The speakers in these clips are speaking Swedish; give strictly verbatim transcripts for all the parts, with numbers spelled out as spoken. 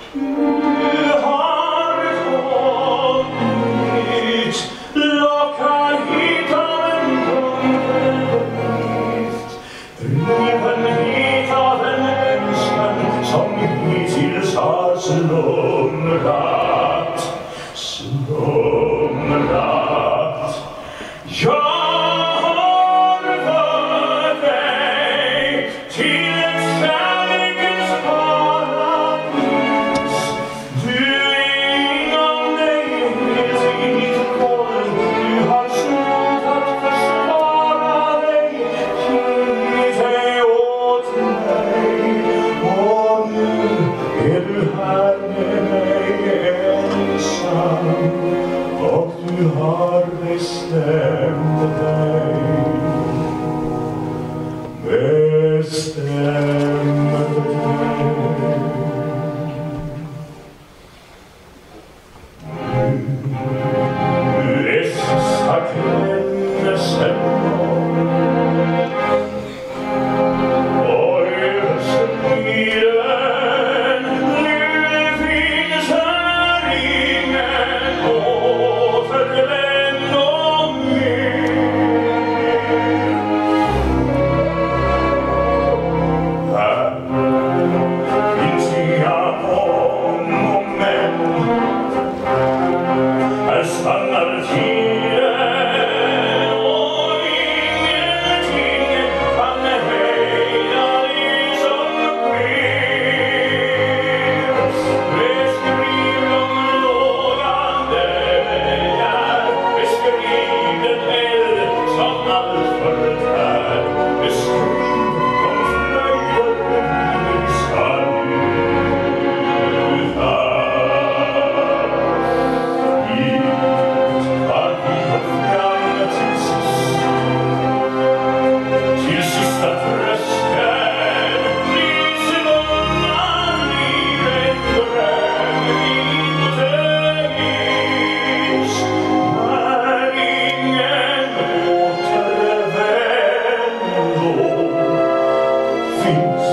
slumrat, slumrat. Jag har fört dig till ett kärlekens paradis. Du är inom dig helt i ditt koll. Du har slutat försvara dig. Ge dig åt mig. Och nu är du här med mig ensam. Och du har bestämt dig. Bestämt dig. Nu är sista klännelsen och överstriden. Nu finns här ingen återvändo mer. Här finns inga om och men. Här stannar tiden och ingenting kan hejda det som sker. Beskriv de lågande vägar, beskriv den eld som allt förtär, beskriv de flöjder visar utan. Till sista tröskeln lyser undan i en dröm inte minns. När ingen återvändo finns.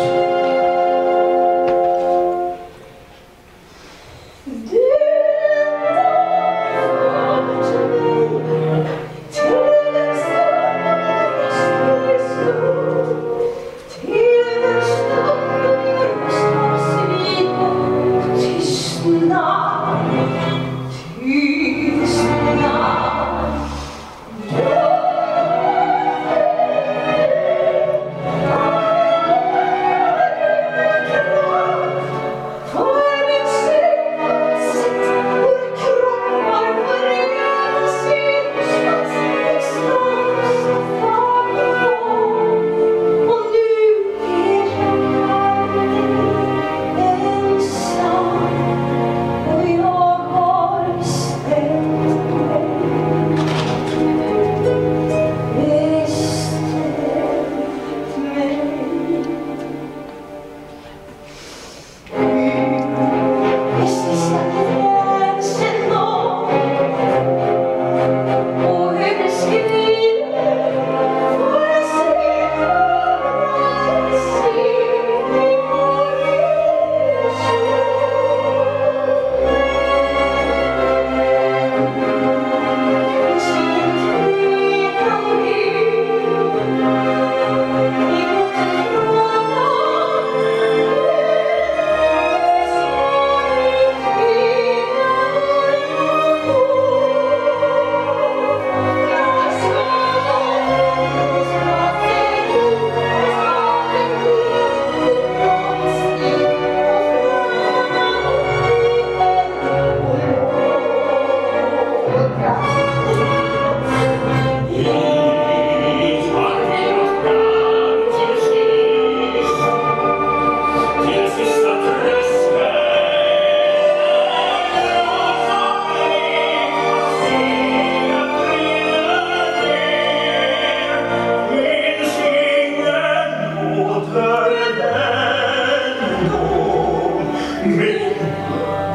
Me